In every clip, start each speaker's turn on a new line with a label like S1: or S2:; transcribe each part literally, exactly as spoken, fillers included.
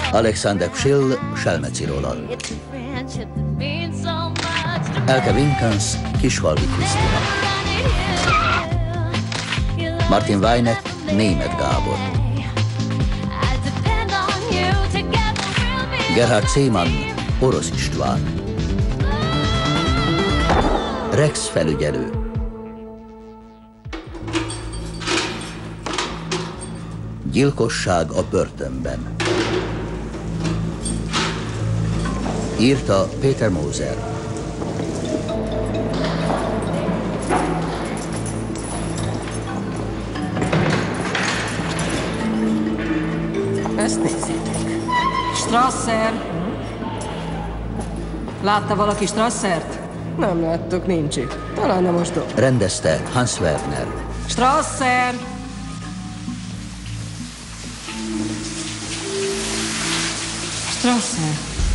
S1: Alexander Pschill Selmeci Roland. Elke Winkens Kisfalvi Krisztina. Martin Weineck Németh Gábor. Gerhard Szémann Orosz István. Rex felügyelő. Gyilkosság a börtönben. Írta Péter Moser.
S2: Ezt nézzétek. Strasser! Látta valaki Strassert?
S3: Nem láttuk, nincs itt. Talán nem most ott.
S1: Rendezte Hans Werner.
S2: Strasser! Strasser!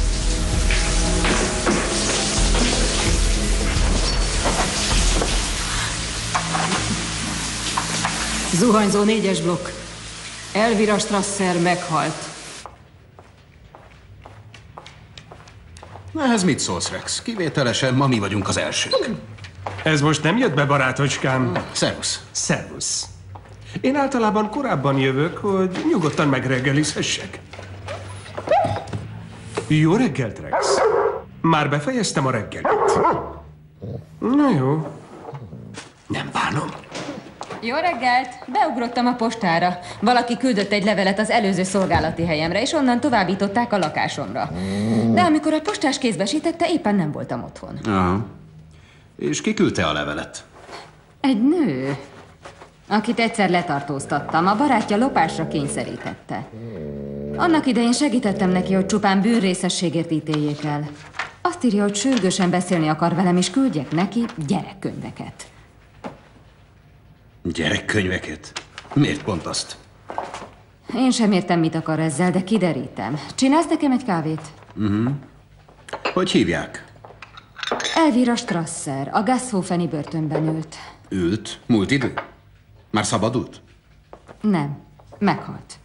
S2: Zuhanyzó négyes blokk. Elvira Strasser meghalt.
S4: Ehhez mit szólsz, Rex? Kivételesen ma mi vagyunk az elsők.
S5: Ez most nem jött be, barátocskám?
S4: Szervusz.
S5: Szervusz. Én általában korábban jövök, hogy nyugodtan megreggelizhessek. Jó reggelt, Rex. Már befejeztem a reggelit. Na jó. Nem bánom.
S6: Jó reggelt! Beugrottam a postára. Valaki küldött egy levelet az előző szolgálati helyemre, és onnan továbbították a lakásomra. De amikor a postás kézbesítette, éppen nem voltam otthon.
S4: Aha. És ki küldte a levelet?
S6: Egy nő, akit egyszer letartóztattam. A barátja lopásra kényszerítette. Annak idején segítettem neki, hogy csupán bűnrészességért ítéljék el. Azt írja, hogy sürgősen beszélni akar velem, és küldjek neki gyerekkönyveket.
S4: Gyerekkönyveket? Miért pont azt?
S6: Én sem értem, mit akar ezzel, de kiderítem. Csinálsz nekem egy kávét?
S4: Uh-huh. Hogy hívják?
S6: Elvira Strasser, a Gasthofeni börtönben ült.
S4: Ült? Múlt idő? Már szabadult?
S6: Nem, meghalt.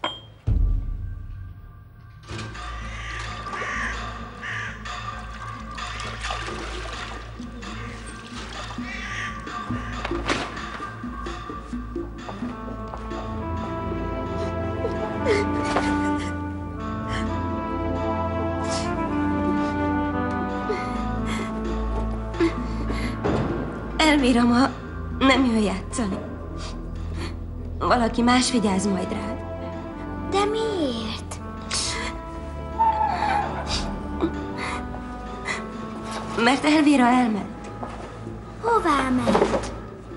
S7: Elvira ma nem jön játszani. Valaki más vigyáz majd rád.
S8: De miért?
S7: Mert Elvira elment.
S8: Hová ment?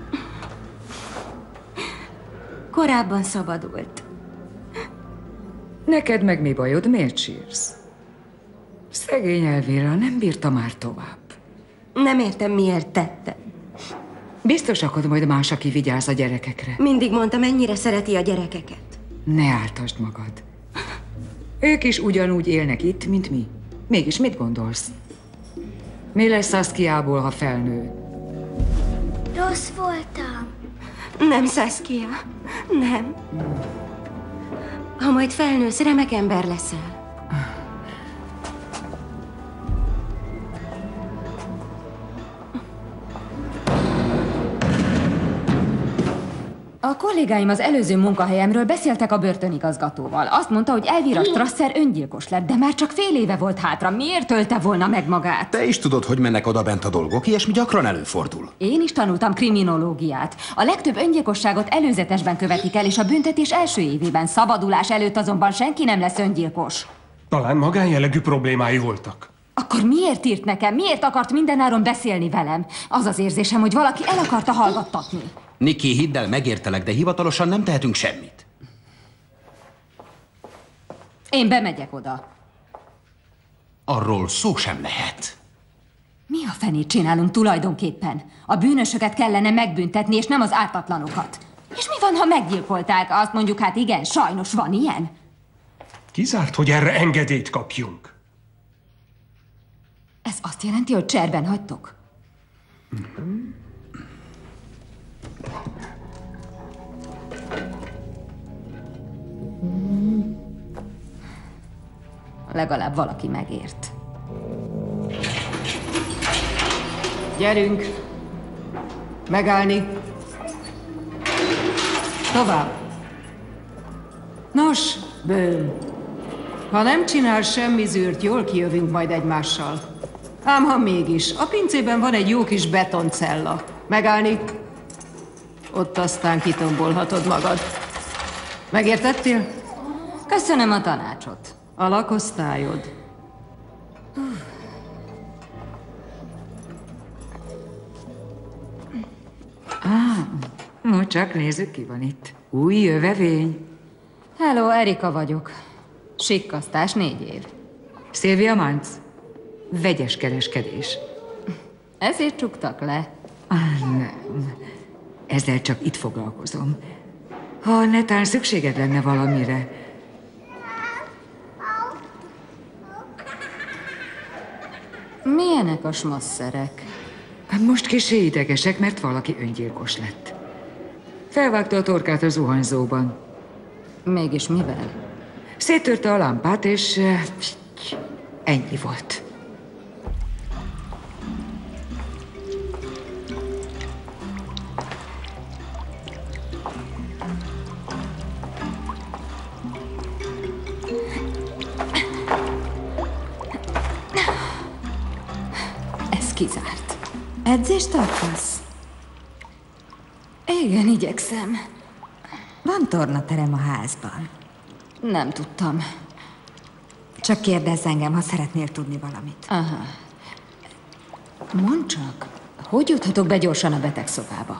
S7: Korábban szabadult.
S2: Neked meg mi bajod? Miért sírsz? Szegény Elvira nem bírta már tovább.
S7: Nem értem, miért tetted.
S2: Biztos akad majd más, aki vigyáz a gyerekekre.
S7: Mindig mondta, mennyire szereti a gyerekeket.
S2: Ne áltasd magad. Ők is ugyanúgy élnek itt, mint mi. Mégis mit gondolsz? Mi lesz Saskia-ból, ha felnő?
S8: Rossz voltam.
S7: Nem, Saskia. Nem. Ha majd felnősz, remek ember leszel.
S6: A kollégáim az előző munkahelyemről beszéltek a börtönigazgatóval. Azt mondta, hogy Elvira Strasser öngyilkos lett, de már csak fél éve volt hátra. Miért ölte volna meg magát?
S4: Te is tudod, hogy mennek oda bent a dolgok, ilyesmi gyakran előfordul.
S6: Én is tanultam kriminológiát. A legtöbb öngyilkosságot előzetesben követik el, és a büntetés első évében. Szabadulás előtt azonban senki nem lesz öngyilkos.
S5: Talán magánjellegű problémái voltak.
S6: Akkor miért írt nekem? Miért akart mindenáron beszélni velem? Az az érzésem, hogy valaki el akarta hallgattatni.
S4: Niki, hidd el, megértelek, de hivatalosan nem tehetünk semmit.
S6: Én bemegyek oda.
S4: Arról szó sem lehet.
S6: Mi a fenét csinálunk tulajdonképpen? A bűnösöket kellene megbüntetni, és nem az ártatlanokat. És mi van, ha meggyilkolták? Azt mondjuk, hát igen, sajnos van ilyen.
S5: Kizárt, hogy erre engedélyt kapjunk.
S6: Ez azt jelenti, hogy cserben hagytok? Legalább valaki megért.
S3: Gyerünk! Megállni! Tovább! Nos, bőm! Ha nem csinál semmi zűrt, jól kijövünk majd egymással. Ám ha mégis, a pincében van egy jó kis betoncella. Megállni? Ott aztán kitombolhatod magad. Megértettél?
S6: Köszönöm a tanácsot.
S3: A lakosztályod.
S2: Ah, no, csak nézzük, ki van itt. Új jövevény.
S6: Hello, Erika vagyok. Sikkasztás négy év.
S2: Sylvia Mantz. Vegyes kereskedés.
S6: Ezért csuktak le.
S2: Ah, nem. Ezzel csak itt foglalkozom. Ha netán szükséged lenne valamire.
S6: Milyenek a smasszerek?
S2: Most kissé idegesek, mert valaki öngyilkos lett. Felvágta a torkát a zuhanyzóban.
S6: Mégis mivel?
S2: Széttörte a lámpát, és eh, ennyi volt.
S6: Ez kizárt. Edzést tartasz? Igen, igyekszem.
S9: Van tornaterem a házban.
S6: Nem tudtam.
S9: Csak kérdezz engem, ha szeretnél tudni valamit.
S6: Aha. Mondd csak, hogy juthatok be gyorsan a betegszobába?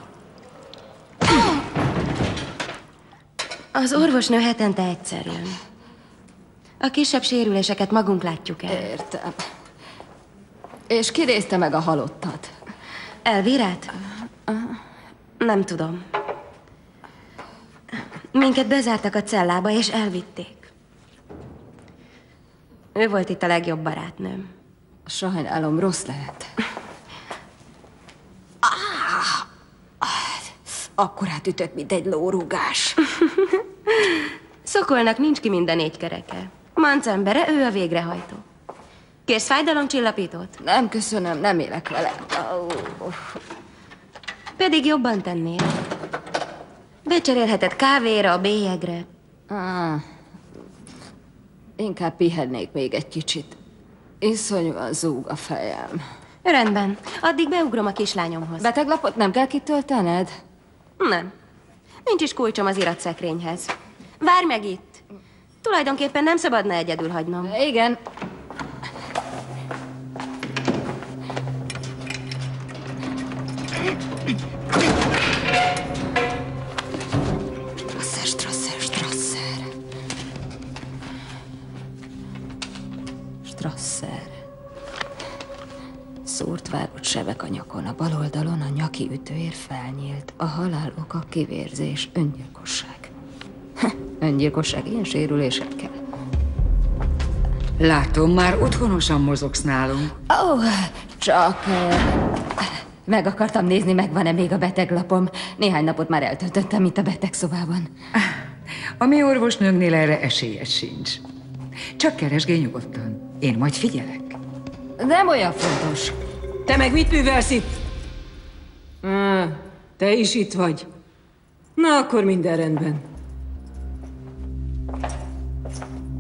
S7: Az orvosnő hetente egyszer jön. A kisebb sérüléseket magunk látjuk el.
S6: Értem. És ki nézte meg a halottat?
S7: Elvírát? Nem tudom. Minket bezártak a cellába, és elvitték. Ő volt itt a legjobb barátnőm.
S6: Sajnálom, rossz lehet.
S9: Ah, akkorát ütött, mint egy lórúgás.
S7: Szokolnak nincs ki minden négy kereke. Manc embere, ő a végrehajtó. Kérsz fájdalomcsillapítót?
S6: Nem, köszönöm, nem élek vele. Oh.
S7: Pedig jobban tennél. Becserélheted kávéra, a bélyegre.
S6: Ah. Inkább pihennék még egy kicsit. Iszonyúan zúg a fejem.
S7: Rendben. Addig beugrom a kislányomhoz.
S6: Beteglapot nem kell kitöltened?
S7: Nem. Nincs is kulcsom az iratszekrényhez. Várj meg itt. Tulajdonképpen nem szabadna egyedül hagynom.
S6: Igen.
S9: Strasser, Strasser, Strasser.
S6: Strasser. Szórt vágott sebek a nyakon, a bal oldalon a nyaki ütőér felnyílt. A halál oka kivérzés, öngyilkosság. Öngyilkosság, ilyen sérülésekkel.
S2: Látom, már otthonosan mozogsz nálunk.
S6: Ó, oh, csak... Meg akartam nézni, megvan-e még a beteglapom. Néhány napot már eltöltöttem itt a betegszobában.
S2: A mi orvosnőnknél erre esélyed sincs. Csak keresgélj nyugodtan. Én majd figyelek.
S6: Nem olyan fontos.
S3: Te meg mit művelsz itt? Ah, te is itt vagy. Na, akkor minden rendben.